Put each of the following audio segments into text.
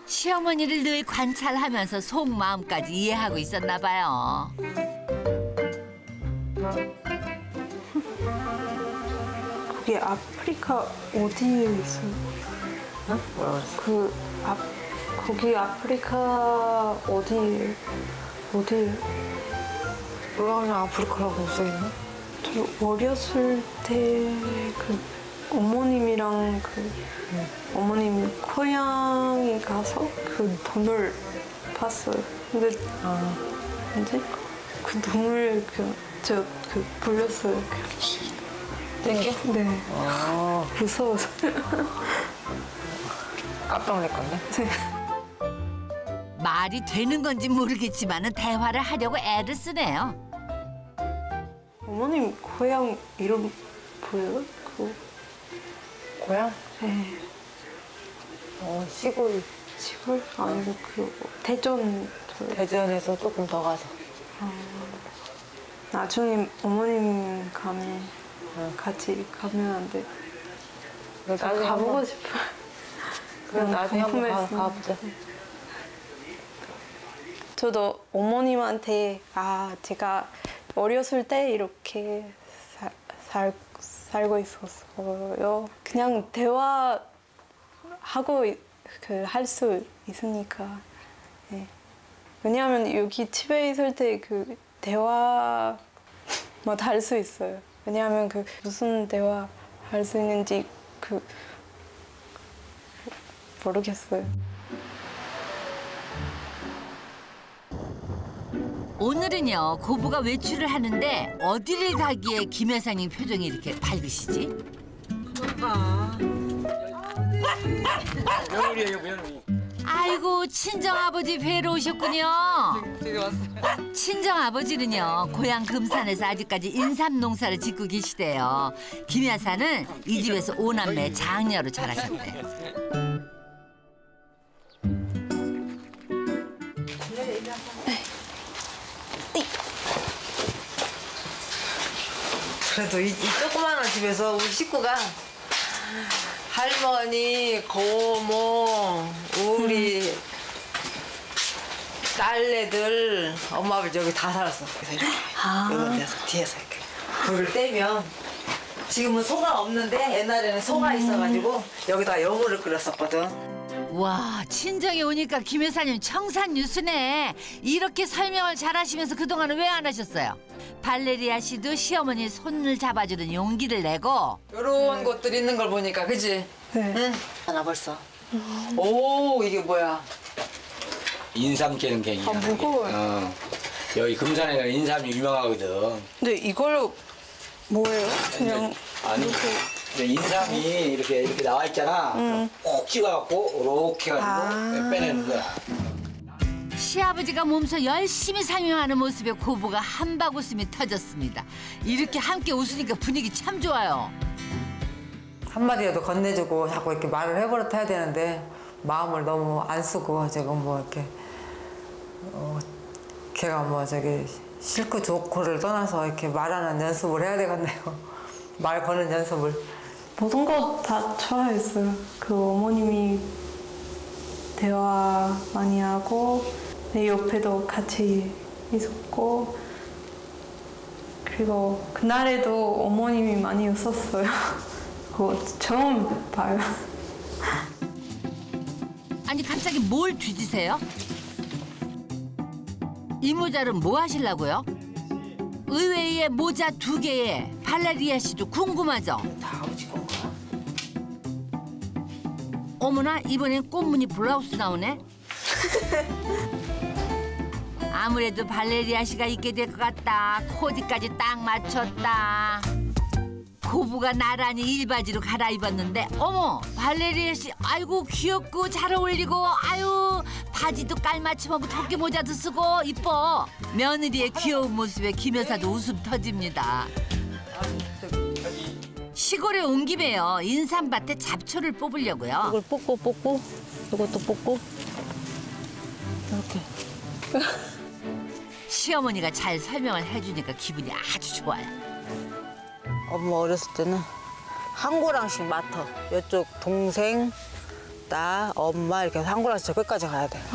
시어머니를 늘 관찰하면서 속마음까지 이해하고 있었나 봐요. 거기 아프리카 어디에 있어요? 응? 뭐라고 그랬어? 거기 아프리카 어디에? 몰라, 그냥 아프리카라고 써있네. 저 어렸을 때 어머님이랑 어머님 고향에 가서 동물 봤어요. 근데 뭐지? 동물 불렸어요. 땡겨? 네. 아, 무서워서. 깜짝 놀랄 건데? 네. 말이 되는 건지 모르겠지만 대화를 하려고 애를 쓰네요. 어머님 고향 이름 보여요? 고향? 네. 시골. 시골? 아니고 대전. 대전에서 조금 더 가서. 나중에 어머님 가면 같이 가면 안 돼. 가보고 싶어요. 그럼 나중에 한번 가보자. 저도 어머님한테 제가 어렸을 때 이렇게 살고 있었어요. 그냥 대화하고 할 수 있으니까. 네. 왜냐하면 여기 집에 있을 때 대화 할 수 있어요. 왜냐하면 무슨 대화 할 수 있는지 모르겠어요. 오늘은요 고부가 외출을 하는데 어디를 가기에 김 여사님 표정이 이렇게 밝으시지? 며느리예요, 며느리. 아이고 친정아버지 뵈러 오셨군요. 친정아버지는요 고향 금산에서 아직까지 인삼 농사를 짓고 계시대요. 김 여사는 이 집에서 5남매 장녀로 자라셨대. 그래도 이 조그마한 집에서 우리 식구가 할머니, 고모, 우리 딸내들, 엄마 아버지 여기 다 살았어. 그래서 이렇게 여기 데서 뒤에서 이렇게 불을 떼면 지금은 소가 없는데 옛날에는 소가 있어가지고 여기다가 여물을 끓였었거든. 와 친정에 오니까 김 여사님 청산유수네. 이렇게 설명을 잘하시면서 그동안은 왜 안 하셨어요? 발레리아 씨도 시어머니 손을 잡아주는 용기를 내고 이런 것들 있는 걸 보니까 그지? 네. 응? 하나 벌써. 오 이게 뭐야? 인삼 깨는 갱이야. 무거워요. 여기 금산에는 인삼이 유명하거든. 근데 이걸로 뭐예요? 그냥 아니, 인삼이 이렇게 나와 있잖아. 콕 찍어갖고 이렇게 해가지고 빼내는 거야. 시아버지가 몸소 열심히 상용하는 모습에 고부가 한박 웃음이 터졌습니다. 이렇게 함께 웃으니까 분위기 참 좋아요. 한마디라도 건네주고 자꾸 이렇게 말을 해버릇 해야 되는데 마음을 너무 안 쓰고 지금 뭐 이렇게 걔가 뭐 저기 싫고 좋고를 떠나서 이렇게 말하는 연습을 해야 되겠네요. 말 거는 연습을. 모든 거 다 좋아했어요. 어머님이 대화 많이 하고 내 옆에도 같이 있었고 그리고 그날에도 어머님이 많이 웃었어요. 그거 처음 봐요. 아니 갑자기 뭘 뒤지세요? 이 모자는 뭐 하시려고요? 의외의 모자 2개에 발레리아 씨도 궁금하죠? 다 아버지 건가? 어머나 이번엔 꽃무늬 블라우스 나오네. 아무래도 발레리아 씨가 입게 될 것 같다. 코디까지 딱 맞췄다. 고부가 나란히 일바지로 갈아입었는데 어머 발레리아 씨 아이고 귀엽고 잘 어울리고 아유 바지도 깔맞춤하고 토끼 모자도 쓰고 이뻐. 며느리의 귀여운 모습에 김 여사도 웃음 터집니다. 시골에 온 김에요 인삼밭에 잡초를 뽑으려고요. 이걸 뽑고 이것도 뽑고 이렇게. 시어머니가 잘 설명을 해주니까 기분이 아주 좋아요. 엄마 어렸을 때는 한 고랑씩 맡아. 이쪽 동생, 나, 엄마 이렇게 한 골라서 저 끝까지 가야 돼.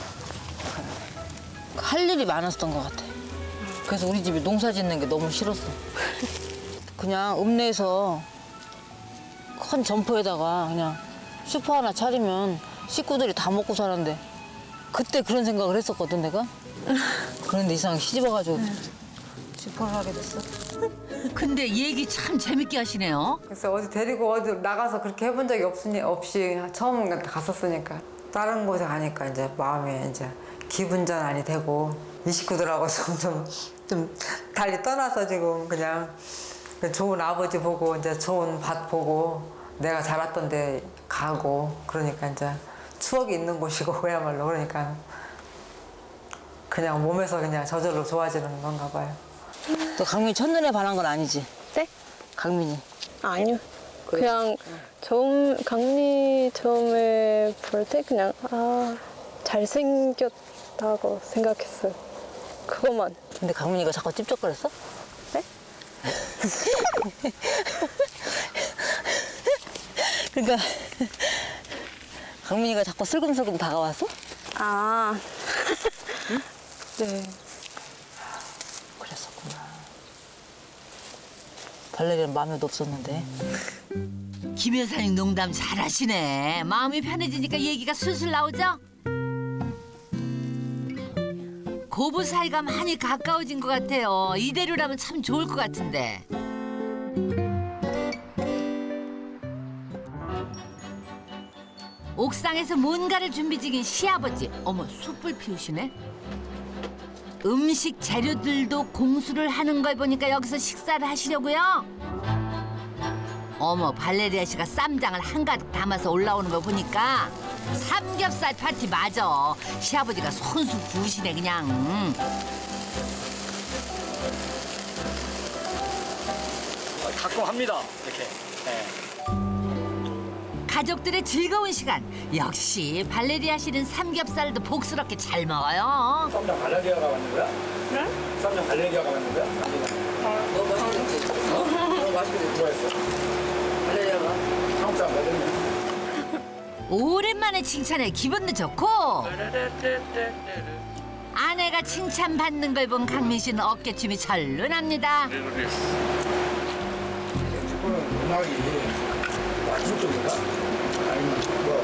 할 일이 많았던 것 같아. 그래서 우리 집이 농사 짓는 게 너무 싫었어. 그냥 읍내에서 큰 점포에다가 그냥 슈퍼 하나 차리면 식구들이 다 먹고 사는데 그때 그런 생각을 했었거든 내가. 그런데 이상하게 시집와가지고 슈퍼를 하게 됐어. 근데 얘기 참 재밌게 하시네요. 그래서 어디 데리고 어디 나가서 그렇게 해본 적이 없이 처음 갔었으니까 다른 곳에 가니까 이제 마음이 이제 기분전환이 되고 이 식구들하고 좀 달리 떠나서 지금 그냥 좋은 아버지 보고 이제 좋은 밭 보고 내가 자랐던 데 가고 그러니까 이제 추억이 있는 곳이고 그야말로 그러니까 그냥 몸에서 그냥 저절로 좋아지는 건가 봐요. 또 강민이 첫눈에 반한 건 아니지? 네? 강민이. 아니요. 그냥 강민이 처음에 볼 때 그냥 잘생겼다고 생각했어요. 그것만. 근데 강민이가 자꾸 찝쩍거렸어? 네? 그러니까 강민이가 자꾸 슬금슬금 다가왔어? 응? 네. 그랬었구나. 발레리는 마음에도 없었는데. 김 여사님 농담 잘하시네. 마음이 편해지니까 얘기가 술술 나오죠? 고부 사이가 많이 가까워진 것 같아요. 이대로라면 참 좋을 것 같은데. 옥상에서 뭔가를 준비 중인 시아버지. 어머, 숯불 피우시네. 음식 재료들도 공수를 하는 걸 보니까 여기서 식사를 하시려고요? 어머, 발레리아 씨가 쌈장을 한가득 담아서 올라오는 거 보니까 삼겹살 파티 맞아. 시아버지가 손수 구우시네 그냥. 가끔 합니다. 이렇게. 네. 가족들의 즐거운 시간. 역시 발레리아 씨는 삼겹살도 복스럽게 잘 먹어요. 쌈장 발레리아가 만든 거야? 네? 쌈장 발레리아가 만든 거야? 너무 맛있겠지? 너무 맛있겠지? 누가 했어? 발레리아가. 한국 사람 맞았네. 오랜만에 칭찬에 기분도 좋고 아내가 칭찬받는 걸 본 강민 씨는 어깨춤이 절로 납니다. 일본은 음악이 와줄 쪽인가? 아니면 뭐?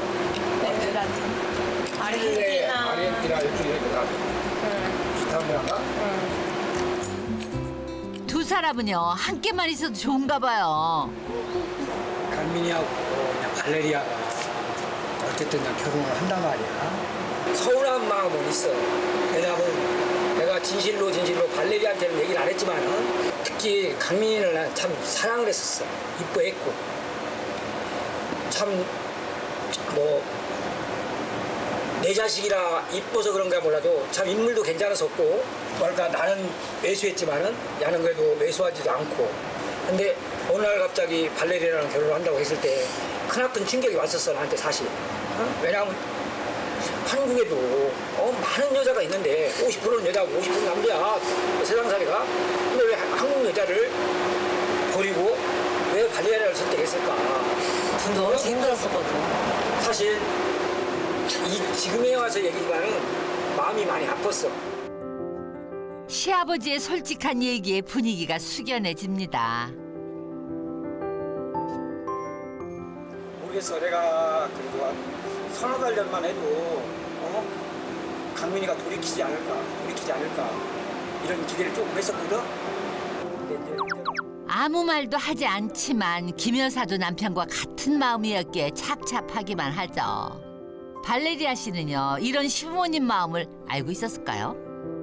아르헨티나 이쪽에 비슷한 데인가? 두 사람은요 함께만 있어도 좋은가 봐요. 강민이하고 그냥 발레리아가 어쨌든 그냥 결혼을 한단 말이야. 서운한 마음은 있어. 왜냐하면 내가 진실로 발레리아한테는 얘기를 안 했지만 특히 강민이를 난 참 사랑을 했었어. 이뻐했고 참 뭐 내 자식이라 이뻐서 그런가 몰라도 참 인물도 괜찮았었고 뭐랄까 나는 매수했지만은 야는 그래도 매수하지도 않고 근데 어느 날 갑자기 발레리아랑 결혼을 한다고 했을 때 크나큰 충격이 왔었어 나한테 사실. 왜냐하면 한국에도 많은 여자가 있는데 50%는 여자고 50%는 남자야 세상살이가. 근데 왜 한국 여자를 버리고 왜 발레리아를 선택했을까? 근데 엄청 힘들었었거든. 사실 지금에 와서 얘기지만은 마음이 많이 아팠어. 시아버지의 솔직한 얘기에 분위기가 숙연해집니다. 모르겠어. 내가 그래도 한 서너 달 전만 해도 강민이가 돌이키지 않을까 이런 기대를 조금 했었거든. 근데 이제 아무 말도 하지 않지만 김 여사도 남편과 같은 마음이었기에 착잡하기만 하죠. 발레리아 씨는요 이런 시부모님 마음을 알고 있었을까요?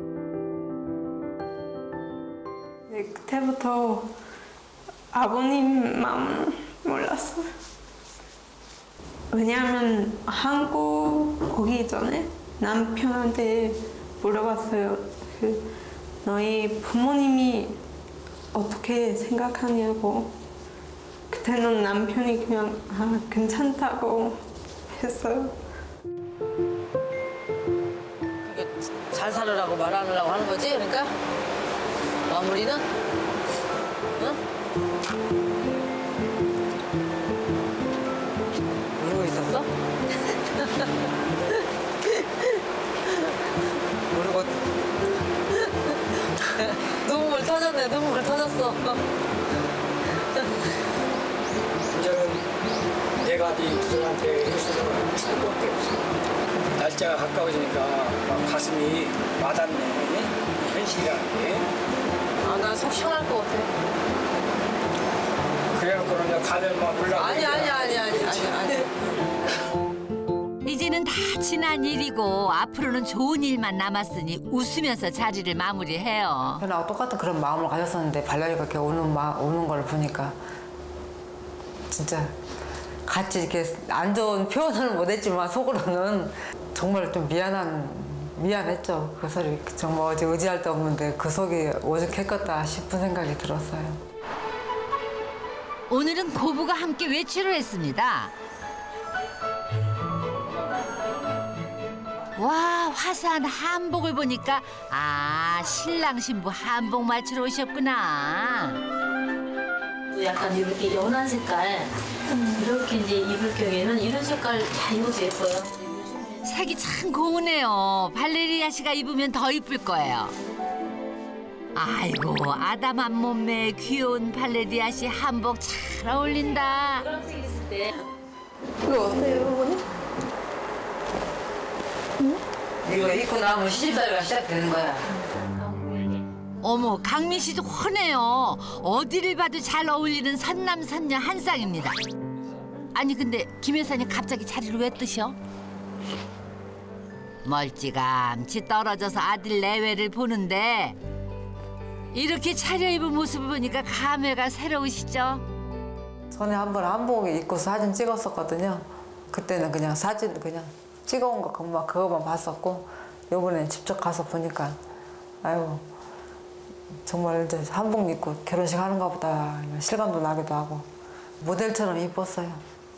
네, 그때부터 아버님 마음 몰랐어요. 왜냐하면 한국 오기 전에 남편한테 물어봤어요. 너희 부모님이 어떻게 생각하냐고. 그때는 남편이 그냥 괜찮다고 했어요. 그게 잘 살으라고 말하려고 하는 거지? 그러니까 마무리는? 응? 울고 있었어? 때문에 눈물을 터졌어. 이제는 내가 네 부모한테 해주는 수밖에 없어. 날짜가 가까워지니까 막 가슴이 와닿네. 현실이라는 게. 아, 난 속 시원할 것 같아. 그래놓고는 그냥 가면 막 올라가고. 아니. 이제는 다 지난 일이고 앞으로는 좋은 일만 남았으니 웃으면서 자리를 마무리해요. 나하고 똑같은 그런 마음을 가졌었는데 발랄이가 이렇게 오는 걸 보니까 진짜 같이 이렇게 안 좋은 표현을 못했지만 속으로는 정말 좀 미안했죠. 그래서 정말 어제 의지할 데 없는데 그 속이 오죽했겠다 싶은 생각이 들었어요. 오늘은 고부가 함께 외출을 했습니다. 와, 화사한 한복을 보니까 신랑 신부 한복 맞추러 오셨구나. 약간 이렇게 연한 색깔 이렇게 이제 입을 경우에는 이런 색깔 다 입어도 예뻐요. 색이 참 고우네요. 발레리아 씨가 입으면 더 이쁠 거예요. 아이고, 아담한 몸매에 귀여운 발레리아 씨 한복 잘 어울린다. 노란색 있을 때 이거 어때요, 어머니? 이거 입고 나면 시집살이가 시작되는 거야. 어머, 강민 씨도 훤해요. 어디를 봐도 잘 어울리는 선남선녀 한 쌍입니다. 아니 근데 김 여사님 갑자기 자리를 왜 뜨셔? 멀찌감치 떨어져서 아들 내외를 보는데 이렇게 차려입은 모습을 보니까 감회가 새로우시죠? 전에 한번 한복 입고 사진 찍었었거든요. 그때는 그냥 사진 그냥 찍어온 거 그거만 봤었고 이번엔 직접 가서 보니까 아유 정말 이제 한복 입고 결혼식 하는가 보다 실감도 나기도 하고 모델처럼 이뻤어요.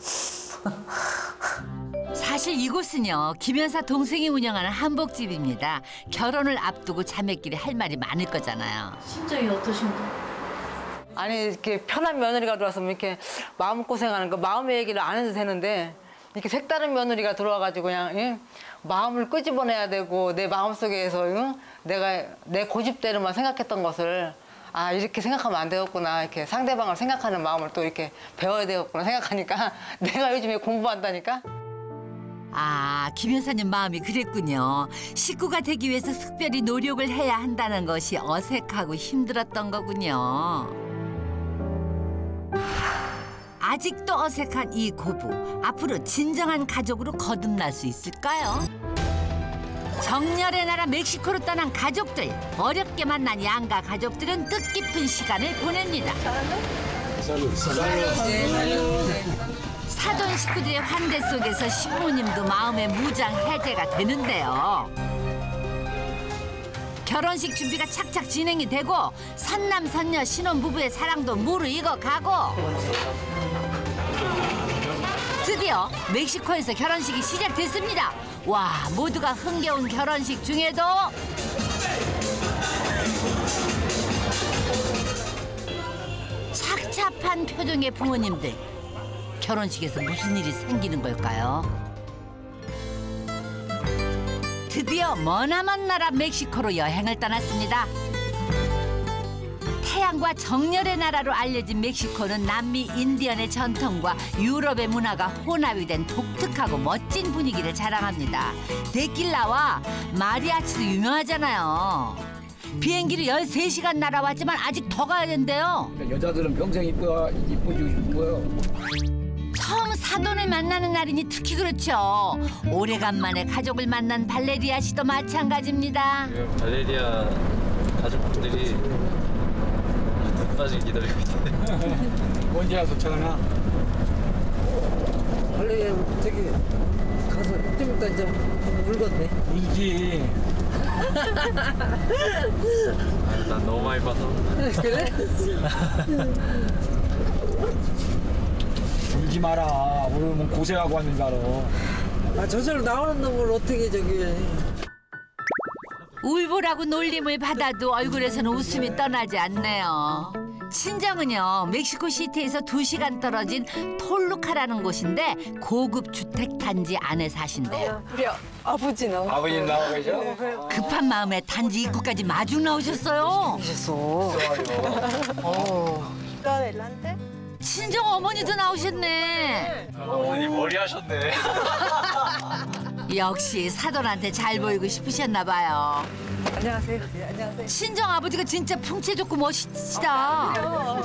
사실 이곳은요, 김 여사 동생이 운영하는 한복집입니다. 결혼을 앞두고 자매끼리 할 말이 많을 거잖아요. 심정이 어떠신가요? 아니 이렇게 편한 며느리가 들어왔으면 이렇게 마음고생하는 거 마음의 얘기를 안 해도 되는데 이렇게 색다른 며느리가 들어와가지고 그냥 마음을 끄집어내야 되고 내 마음속에서 내가 내 고집대로만 생각했던 것을 이렇게 생각하면 안 되겠구나 이렇게 상대방을 생각하는 마음을 또 이렇게 배워야 되겠구나 생각하니까 내가 요즘에 공부한다니까. 김 여사님 마음이 그랬군요. 식구가 되기 위해서 특별히 노력을 해야 한다는 것이 어색하고 힘들었던 거군요. 아직도 어색한 이 고부, 앞으로 진정한 가족으로 거듭날 수 있을까요? 정열의 나라 멕시코로 떠난 가족들, 어렵게 만난 양가 가족들은 뜻깊은 시간을 보냅니다. 사돈 식구들의 환대 속에서 시부모님도 마음의 무장 해제가 되는데요. 결혼식 준비가 착착 진행이 되고 선남선녀 신혼부부의 사랑도 무르익어가고 드디어 멕시코에서 결혼식이 시작됐습니다. 와, 모두가 흥겨운 결혼식 중에도 착잡한 표정의 부모님들. 결혼식에서 무슨 일이 생기는 걸까요? 드디어 머나먼 나라 멕시코로 여행을 떠났습니다. 태양과 정열의 나라로 알려진 멕시코는 남미 인디언의 전통과 유럽의 문화가 혼합이 된 독특하고 멋진 분위기를 자랑합니다. 데킬라와 마리아치도 유명하잖아요. 비행기를 13시간 날아왔지만 아직 더 가야 된대요. 여자들은 평생 이뻐지고 싶은 거예요. 처음 사돈을 만나는 날이니 특히 그렇죠. 오래간만에 가족을 만난 발레리아 씨도 마찬가지입니다. 발레리아 가족분들이 끝까지 기다리고 있는데 언제 와서 전화? 원래 저기 가서 좀 이따 이제 물건네. 이지. 난 너무 많이 봐서. 그래? 울지 마라. 오늘 뭐 고생하고 왔는 줄 알아. 저절로 나오는 놈을 어떻게 저기. 울보라고 놀림을 받아도 얼굴에서는 웃음이 떠나지 않네요. 친정은요 멕시코 시티에서 2시간 떨어진 톨루카라는 곳인데 고급 주택 단지 안에 사신대요. 우리 아버지 나와. 아버님 나와 계셔? 급한 마음에 단지 입구까지 마중 나오셨어요. 친정 어머니도 나오셨네. 어머니 머리 하셨네. 역시 사돈한테 잘 보이고 싶으셨나 봐요. 안녕하세요. 안녕하세요. 친정 아버지가 진짜 풍채 좋고 멋있으시다.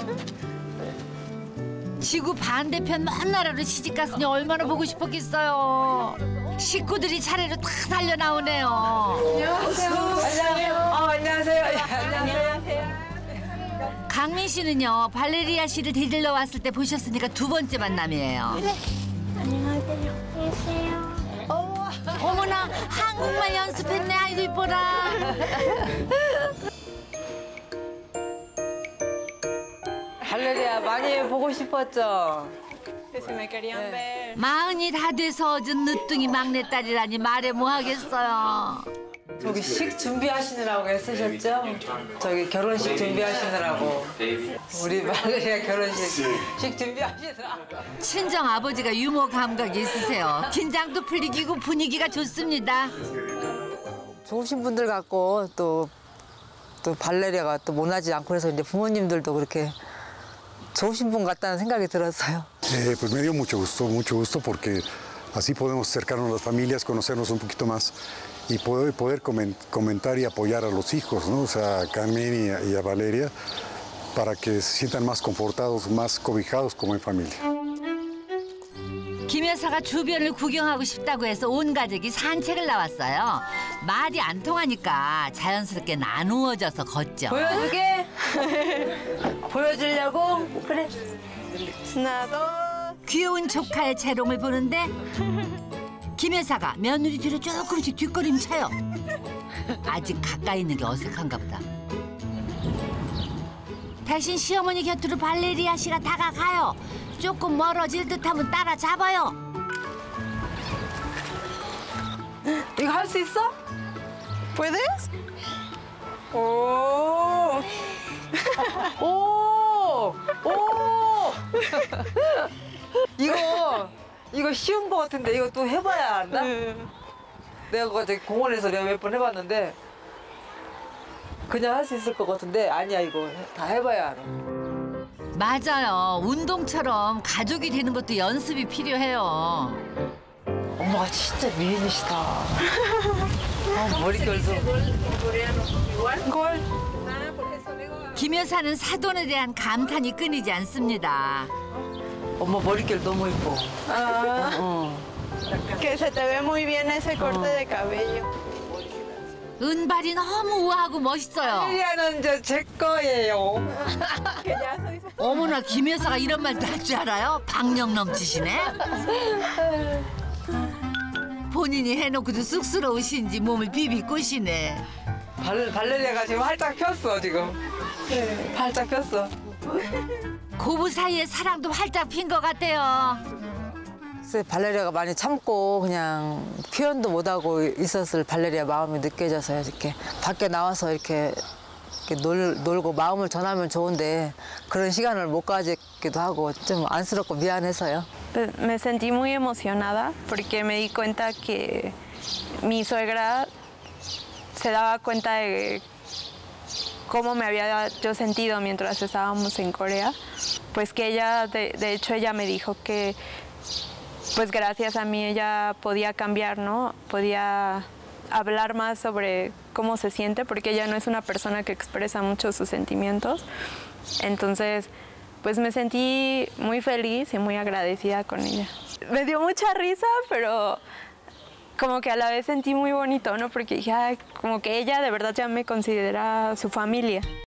지구 반대편 먼 나라로 시집 갔으니 얼마나 보고 싶었겠어요. 식구들이 차례로 다 달려 나오네요. 안녕하세요. 안녕하세요. 안녕하세요. 강민 씨는요 발레리아 씨를 데리러 왔을 때 보셨으니까 2번째 만남이에요. 어머나 한국말 연습했네. 아이고 이뻐라. 발레리아 많이 보고 싶었죠. 마흔이 다 돼서 얻은 늦둥이 막내딸이라니 말해 뭐하겠어요. 저기 식 준비하시느라고 애쓰셨죠? 저기 결혼식 준비하시느라고. 우리 발레리아 결혼식 식 준비하시느라. 친정 아버지가 유머 감각이 있으세요. 긴장도 풀리고 분위기가 좋습니다. 좋으신 분들 같고 또 발레리아가 또 모나지 않고 그래서 이제 부모님들도 그렇게 좋으신 분 같다는 생각이 들었어요. Pues me dio mucho gusto porque así podemos acercarnos a las familias, conocernos un poquito más y poder comentar y apoyar a los hijos, ¿no? O sea, a Carmen y a Valeria para que se sientan más confortados, más cobijados como en familia. 김 여사가 주변을 구경하고 싶다고 해서 온 가족이 산책을 나왔어요. 말이 안 통하니까 자연스럽게 나누어져서 걷죠. 보여주게? 보여주려고? 그래. 귀여운 조카의 재롱을 보는데 김 여사가 며느리 뒤로 조금씩 뒷걸음쳐요. 아직 가까이 있는 게 어색한가 보다. 대신 시어머니 곁으로 발레리아 씨가 다가가요. 조금 멀어질 듯하면 따라잡아요. 이거 할 수 있어? ¿Puedes? 오. 오! 오! 이거 쉬운 거 같은데 이거 또 해봐야 한다? 내가 그거 저기 공원에서 내가 몇 번 해봤는데 그냥 할 수 있을 것 같은데 아니야 이거 다 해봐야 알아. 맞아요. 운동처럼 가족이 되는 것도 연습이 필요해요. 엄마가 진짜 미인이시다. 머릿결도. 김 여사는 사돈에 대한 감탄이 끊이지 않습니다. 엄마 머릿결 너무 예뻐. Que se te ve muy bien ese corte de cabello. 은발이 너무 우아하고 멋있어요. 릴리아는 제 거예요. 어머나 김 여사가 이런 말도 할 줄 알아요? 박력 넘치시네. 본인이 해놓고도 쑥스러우신지 몸을 비비 꼬시네. 발레리아가 지금 활짝 폈어 지금. 네. 활짝 폈어. 고부 사이에 사랑도 활짝 핀 것 같아요. 글쎄 발레리아가 많이 참고 그냥 표현도 못하고 있었을 발레리아 마음이 느껴져서 이렇게 밖에 나와서 이렇게 놀고 마음을 전하면 좋은데 그런 시간을 못 가지기도 하고 좀 안쓰럽고 미안해서요. Me sentí muy emocionada porque me di cuenta que mi suegra se daba cuenta de cómo me había yo sentido mientras estábamos en Corea. Pues que ella, de hecho, ella me dijo que pues gracias a mí ella podía cambiar, ¿no? Podía hablar más sobre cómo se siente, porque ella no es una persona que expresa mucho sus sentimientos. Entonces, pues me sentí muy feliz y muy agradecida con ella. Me dio mucha risa, pero como que a la vez sentí muy bonito, ¿no? Porque dije, ay, como que ella de verdad ya me considera su familia.